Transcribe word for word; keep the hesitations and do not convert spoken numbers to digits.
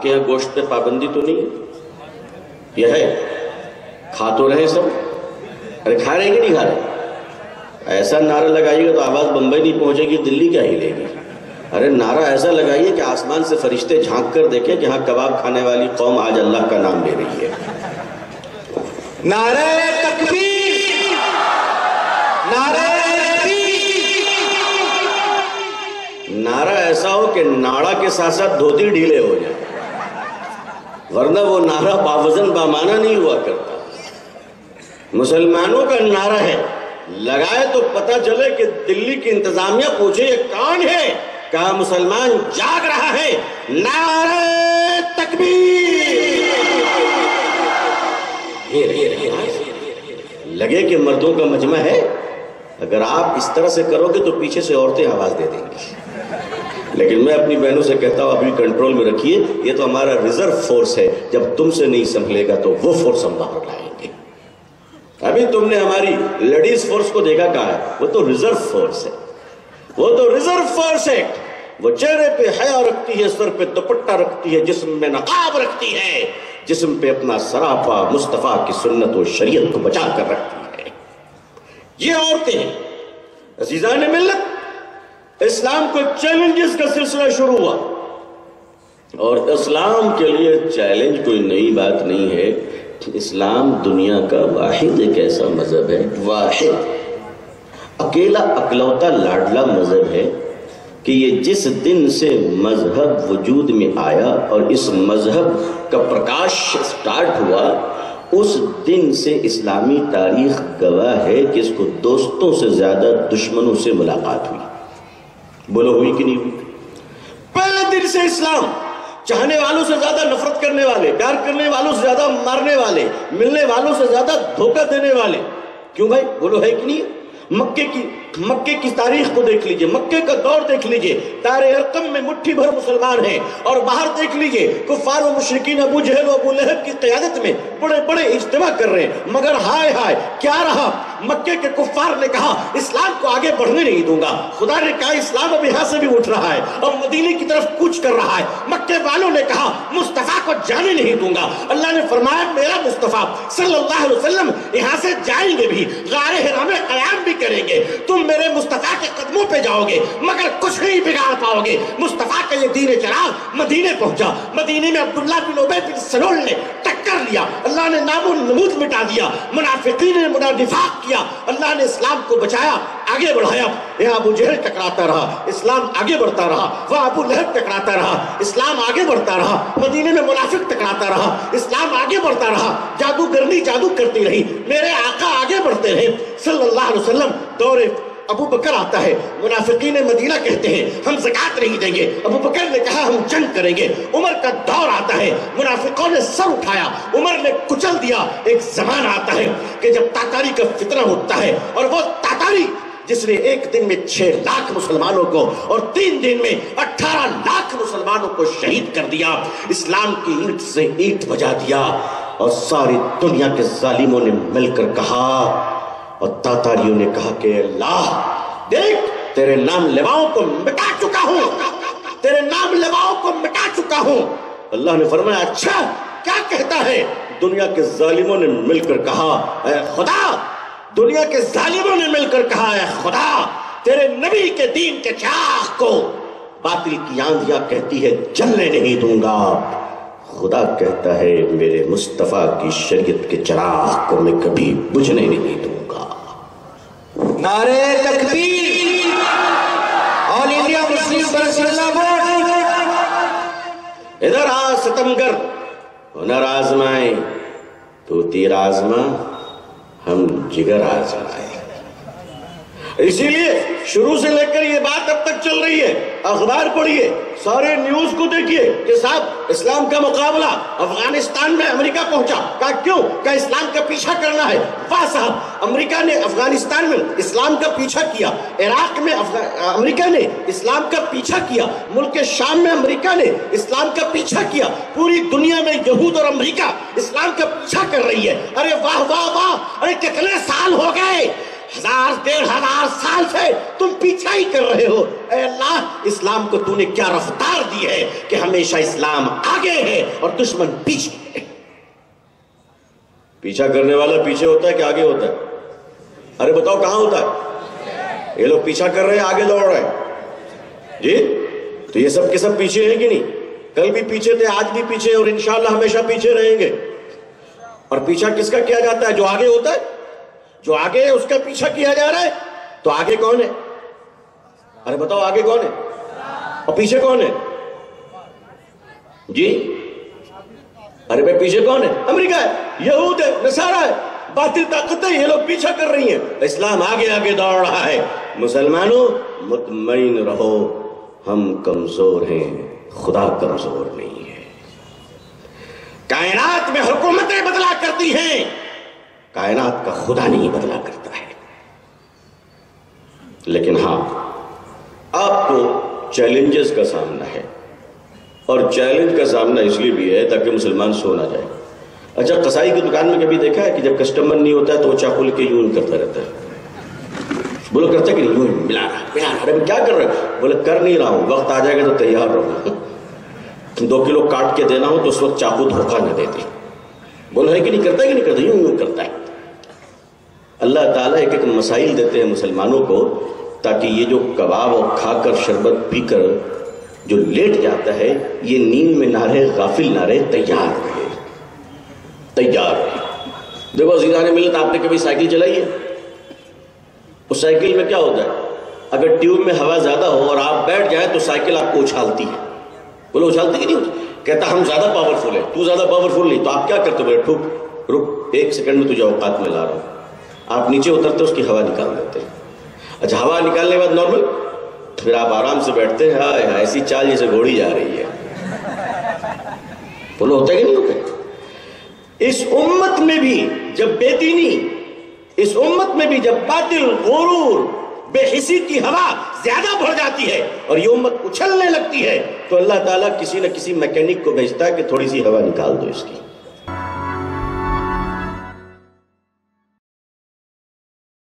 کے یہاں گوشت پہ پابندی تو نہیں ہے؟ یہ ہے، کھا تو رہے سب، ارے کھا رہے کہ نہیں کھا رہے؟ ایسا نعرہ لگائیے گا تو آواز بمبئی نہیں پہنچے گی، دلی کیا ہی لے گی؟ ارے نعرہ ایسا لگائیے کہ آسمان سے فرشتے جھانک کر دیکھیں کہ ہاں کباب کھانے والی قوم آج اللہ کا نام لے رہی ہے۔ نعرہ تکبیر، نعرہ نعرہ ایسا ہو کہ ناڑا کے ساتھ ساتھ دھوتی ڈھیلے ہو جائیں، ورنہ وہ نعرہ باوزن بامانہ نہیں ہوا کرتا۔ مسلمانوں کا نعرہ ہے، لگائے تو پتہ چلے کہ دلی کی انتظامیہ پوچھے یہ کون ہے؟ کہا مسلمان جاگ رہا ہے، نعرہ تکبیر۔ لگے کہ مردوں کا مجمع ہے، اگر آپ اس طرح سے کرو گے تو پیچھے سے عورتیں آواز دے دیں گی، لیکن میں اپنی بہنوں سے کہتا ہوں ابھی کنٹرول میں رکھیے، یہ تو ہمارا ریزرو فورس ہے، جب تم سے نہیں سنبھلے گا تو وہ فورس ہم باہر لائیں گے۔ ابھی تم نے ہماری لیڈیز فورس کو دیکھا کہا ہے، وہ تو ریزرو فورس ہے، وہ تو ریزرو فورس ہے، وہ چہرے پہ حیا رکھتی ہے، سر پہ دوپٹہ رکھتی ہے، جسم میں نقاب رکھتی ہے، جسم پہ اپنا سراپا مصطفیٰ کی سنت و شریعت کو بچا کر رکھتی ہے۔ یہ عورتیں ہیں۔ عزیزان ملت، اسلام کو چیلنجز کا سلسلہ شروع ہوا، اور اسلام کے لیے چیلنج کوئی نئی بات نہیں ہے۔ اسلام دنیا کا واحد ایک ایسا مذہب ہے، واحد اکیلا اکلوتا لاڈلا مذہب ہے کہ یہ جس دن سے مذہب وجود میں آیا اور اس مذہب کا پرکاش سٹارٹ ہوا، اس دن سے اسلامی تاریخ گواہ ہے کہ اس کو دوستوں سے زیادہ دشمنوں سے ملاقات ہوئی۔ بولو ہوئی کہ نہیں ہوئی؟ پہلے دن سے اسلام چاہنے والوں سے زیادہ نفرت کرنے والے، پیار کرنے والوں سے زیادہ مارنے والے، ملنے والوں سے زیادہ دھوکہ دینے والے۔ کیوں بھائی؟ بولو ہے کہ نہیں؟ مکے کی مکے کی تاریخ کو دیکھ لیجئے، مکے کا دور دیکھ لیجئے، دار ارقم میں مٹھی بھر مسلمان ہیں، اور باہر دیکھ لیجئے کفار و مشرکین ابو جہل و ابو لہب کی قیادت میں بڑے بڑے اجتماع کر رہے ہیں، مگر ہائے ہائے کیا رہا؟ مکے کے کفار نے کہا اسلام کو آگے بڑھنے نہیں دوں گا، خدا نے کہا اسلام اب یہاں سے بھی اٹھ رہا ہے اور مدینے کی طرف کوچ کر رہا ہے۔ مکے والوں نے کہا مصطفیٰ کو جانے نہیں دوں گا، اللہ نے فرمایا میرا مصطفیٰ صلی اللہ علیہ وسلم یہاں سے جائیں گے بھی، غار حرا میں قیام بھی کریں گے، تم میرے مصطفیٰ کے قدموں پہ جاؤ گے مگر کچھ نہیں بگاڑ پاؤ گے۔ مصطفیٰ کا یہ دین چراغ مدینے پہنچا، مدینے میں عبداللہ بن ابی بن سلول نے ٹکر لیا، اللہ نے نام و نمود مٹا دیا، منافقین نے منافق کیا، اللہ نے اسلام کو بچایا، آگے بڑھایا۔ یہاں ابو جہل ٹکراتا رہا، اسلام آگے بڑھتا رہا، وہ ابو لہب ٹکراتا رہا، اسلام آگے بڑھتا رہا، مدینے میں منافق ٹکراتا رہا، اسلام آگے بڑھتا رہا، جادوگرنی جادو کرتی رہی، میرے آقا آگے بڑھتے رہے صلی اللہ علیہ وسلم۔ دور ابو بکر آتا ہے، منافقین مدینہ کہتے ہیں ہم زکوٰۃ نہیں دیں گے، ابو بکر نے کہا ہم جنگ کریں گے۔ عمر کا دور آتا ہے، منافقوں نے سر اٹھایا، عمر نے کچل دیا۔ ایک زمان آتا ہے کہ جب تاتاری کا فتنہ اٹھتا ہے، اور وہ تاتاری جس نے ایک دن میں چھ لاکھ مسلمانوں کو اور تین دن میں اٹھارہ لاکھ مسلمانوں کو شہید کر دیا، اسلام کی اینٹ سے اینٹ بجا دیا، اور ساری دنیا کے ظالموں نے مل کر کہا، اور تاتاریوں نے کہا کہ اللہ دیکھ تیرے نام لواؤں کو مٹا چکا ہوں، تیرے نام لواؤں کو مٹا چکا ہوں۔ اللہ نے فرمایا اچھا کیا کہتا ہے؟ دنیا کے ظالموں نے مل کر کہا اے خدا، دنیا کے ظالموں نے مل کر کہا اے خدا، تیرے نبی کے دین کے چراغ کو باطل کی آندھیاں کہتی ہے جلنے نہیں دوں گا، خدا کہتا ہے میرے مصطفیٰ کی شریعت کے چراغ کو میں کبھی بجھنے نہیں دوں گا۔ نعرہ تکبیر، آل انڈیا مسلم برسلہ بورڈ۔ ادھر آ ستمگر، ہنر آزمائے تو تیر آزما، ہم جگر آزمائے۔ اسی لیے شروع سے لے کر یہ بات اب تک چل رہی ہے، اخبار پڑھیے، سارے نیوز کو دیکھیے کہ صاحب اسلام کا مقابلہ افغانستان میں امریکہ پہنچا، کہا کیوں؟ کہا اسلام کا پیچھا کرنا ہے۔ واہ صاحب، امریکہ نے افغانستان میں اسلام کا پیچھا کیا، عراق میں امریکہ نے اسلام کا پیچھا کیا، ملک شام میں امریکہ نے اسلام کا پیچھا کیا، پوری دنیا میں یہود اور امریکہ اسلام کا پیچھا کر رہی ہے۔ ارے واہ واہ واہ، ارے کتنے سال ہو گئے، ہزار ڈیڑھ ہزار سال سے تم پیچھا برائی کر رہے ہو، اے اللہ اسلام کو تو نے کیا رفتار دی ہے کہ ہمیشہ اسلام آگے ہے اور دشمن پیچھے ہے۔ پیچھا کرنے والا پیچھے ہوتا ہے کہ آگے ہوتا ہے؟ ارے بتاؤ کہاں ہوتا ہے؟ یہ لوگ پیچھا کر رہے ہیں، آگے دوڑ رہے ہیں جی، تو یہ سب کے سب پیچھے ہیں کہ نہیں؟ کل بھی پیچھے تھے، آج بھی پیچھے، اور انشاءاللہ ہمیشہ پیچھے رہیں گے۔ اور پیچھا کس کا کیا جاتا ہے؟ جو آگے ہوتا ہے، جو آگے ہے اس کا پیچھا کیا جا رہا ہے۔ تو آگے کون ہے؟ ارے بتاؤ آگے کون ہے اور پیچھے کون ہے جی؟ ارے بھائی پیچھے کون ہے؟ امریکہ ہے، یہود ہے، نصارہ ہے، باطل طاقتیں، یہ لوگ پیچھا کر رہی ہیں، اسلام آگے آگے دوڑ رہا ہے۔ مسلمانوں مطمئن رہو، ہم کمزور ہیں، خدا کمزور نہیں ہے۔ کائنات میں حکومتیں بدلا کرتی ہیں، کائنات کا خدا نہیں بدلا کرتا ہے۔ لیکن ہاں آپ کو چیلنجز کا سامنا ہے، اور چیلنج کا سامنا اس لیے بھی ہے تاکہ مسلمان سو نہ جائے۔ اچھا قصائی کی دکان میں کبھی دیکھا ہے کہ جب کسٹمر نہیں ہوتا ہے تو وہ چاقو لے کے یوں کرتا رہتا ہے؟ بولو کرتا ہے کہ نہیں؟ یوں ملا رہا ملا رہا۔ ارے کیا کر رہے ہو؟ بولے کر نہیں رہا ہوں، وقت آ جائے گا تو تیار رہو، دو کلو کاٹ کے دینا ہو تو اس وقت چاقو دھوکہ نہ دیتے۔ بولو ہے کہ نہیں کرتا ہے کہ نہیں کرتا؟ یوں یوں کرتا ہے۔ اللہ تعالیٰ ایک ایک مسائل دیتے ہیں مسلمانوں کو تاکہ یہ جو کباب اور کھا کر شربت پی کر جو لیٹ جاتا ہے یہ نیند میں نہ رہے، غافل نہ رہے، تیار رہے، تیار رہے۔ دیکھو عزیزان ملت، آپ نے کبھی سائیکل چلائی ہے؟ اس سائیکل میں کیا ہوتا ہے؟ اگر ٹیوب میں ہوا زیادہ ہو اور آپ بیٹھ جائیں تو سائیکل آپ کو اچھالتی ہے۔ بولو اچھالتی کہ نہیں ہوتی؟ کہتا ہم زیادہ پاورفل ہیں، تو زیادہ پاورفل نہیں، تو آپ کیا کرتے ہو؟ بولے ٹھوک رک، ایک سیکنڈ میں تجھے اوقات میں لا رہا ہوں۔ آپ نیچے اترتے اس کی ہوا نکال دیتے ہیں۔ اچھا ہوا نکالنے کے بعد نارمل، پھر آپ آرام سے بیٹھتے ہیں، ہائے ہائے ایسی چال جیسے گھوڑی جا رہی ہے۔ بولو ہوتا ہے کہ نہیں ہوتا ہے؟ اس امت میں بھی جب بے دینی، اس امت میں بھی جب باطل، غرور، بے حسی کی ہوا زیادہ بڑھ جاتی ہے اور یہ امت اچھلنے لگتی ہے تو اللہ تعالیٰ کسی نہ کسی میکینک کو بھیجتا ہے کہ تھوڑی سی ہوا نکال دو اس کی۔